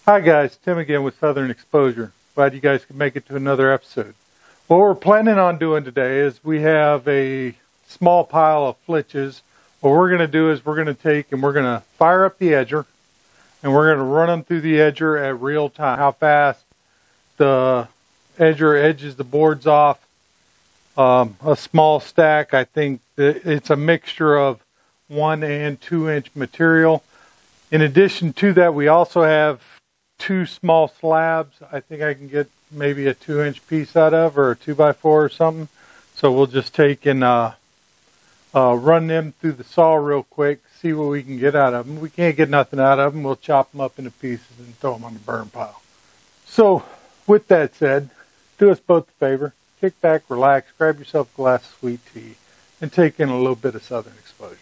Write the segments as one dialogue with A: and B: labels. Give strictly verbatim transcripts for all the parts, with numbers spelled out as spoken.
A: Hi guys, Tim again with Southern Exposure. Glad you guys could make it to another episode. What we're planning on doing today is we have a small pile of flitches. What we're going to do is we're going to take and we're going to fire up the edger and we're going to run them through the edger at real time. How fast the edger edges the boards off. Um, a small stack, I think that it's a mixture of one and two inch material. In addition to that, we also have two small slabs. I think I can get maybe a two inch piece out of, or a two by four or something. So we'll just take and uh, uh, run them through the saw real quick, see what we can get out of them. We can't get nothing out of them. We'll chop them up into pieces and throw them on the burn pile. So with that said, do us both a favor. Kick back, relax, grab yourself a glass of sweet tea, and take in a little bit of Southern Exposure.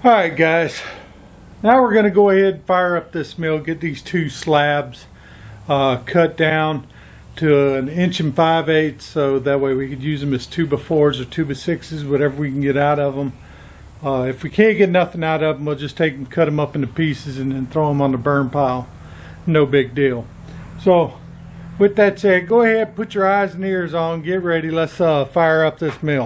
A: Alright guys, now we're going to go ahead and fire up this mill, get these two slabs uh, cut down to an inch and five eighths, so that way we could use them as two by fours or two by sixes, whatever we can get out of them. Uh, if we can't get nothing out of them, we'll just take them, cut them up into pieces, and then throw them on the burn pile. No big deal. So, with that said, go ahead, put your eyes and ears on, get ready, let's uh, fire up this mill.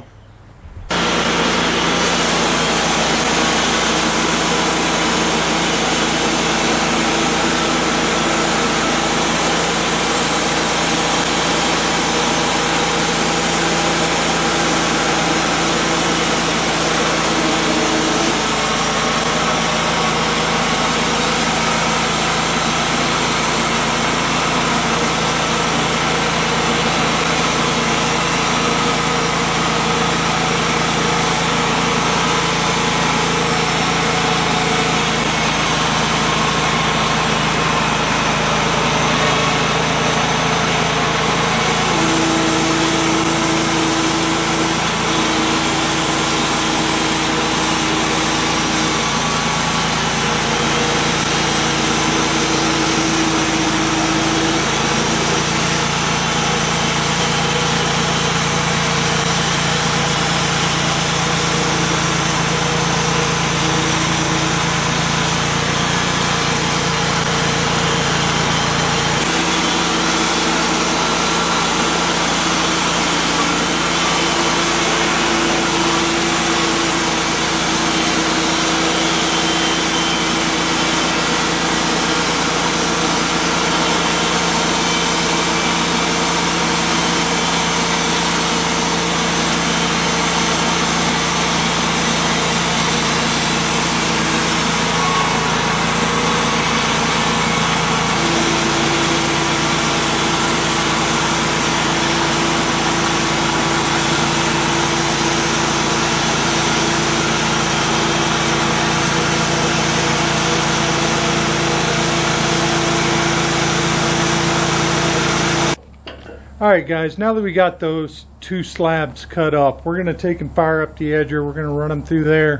A: Alright guys, now that we got those two slabs cut up, we're going to take and fire up the edger. We're going to run them through there.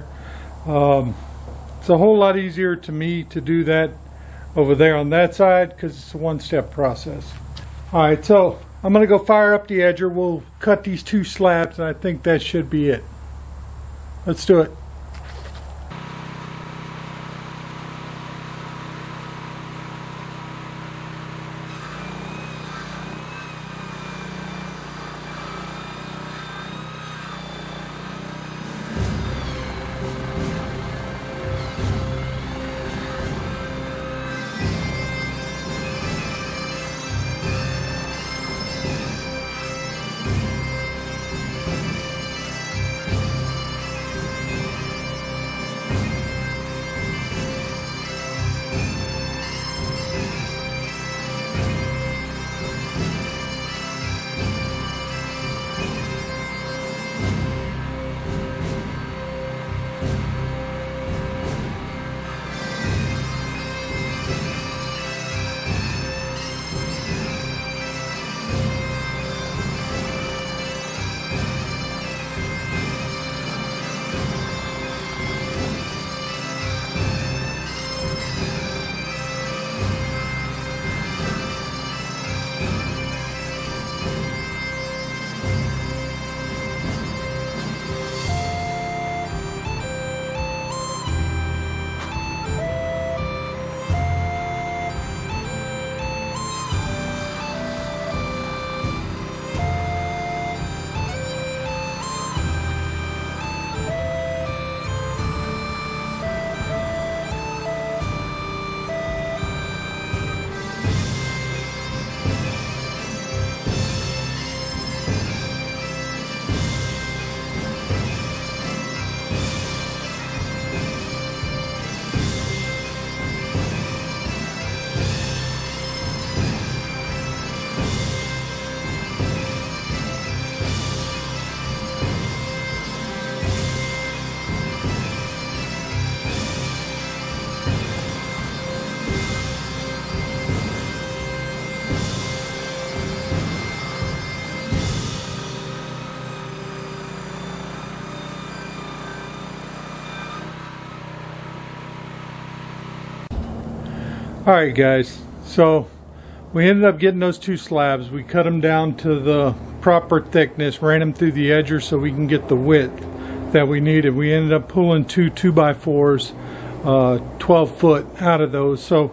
A: Um, it's a whole lot easier to me to do that over there on that side because it's a one-step process. Alright, so I'm going to go fire up the edger. We'll cut these two slabs and I think that should be it. Let's do it. Alright guys, so we ended up getting those two slabs. We cut them down to the proper thickness, ran them through the edger so we can get the width that we needed. We ended up pulling two two by fours, uh, twelve foot out of those, so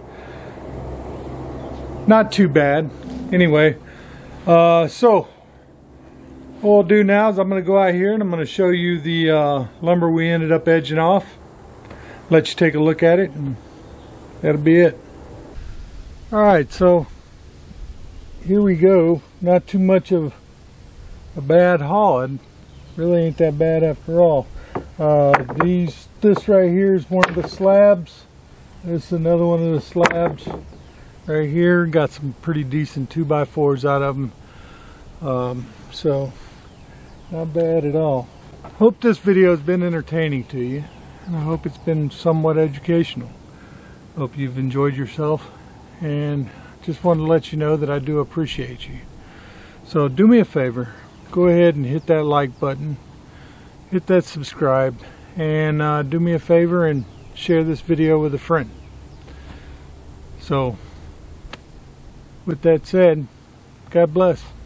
A: not too bad. Anyway, uh, so what we'll do now is I'm going to go out here and I'm going to show you the uh, lumber we ended up edging off. Let you take a look at it, and that'll be it. Alright, so here we go. Not too much of a bad haul. It really ain't that bad after all. Uh, these, this right here is one of the slabs. This is another one of the slabs right here. Got some pretty decent two by fours out of them. Um, so, not bad at all. Hope this video has been entertaining to you. And I hope it's been somewhat educational. Hope you've enjoyed yourself. And just wanted to let you know that I do appreciate you. So do me a favor, go ahead and hit that like button, hit that subscribe, and uh, do me a favor and share this video with a friend. So with that said, God bless.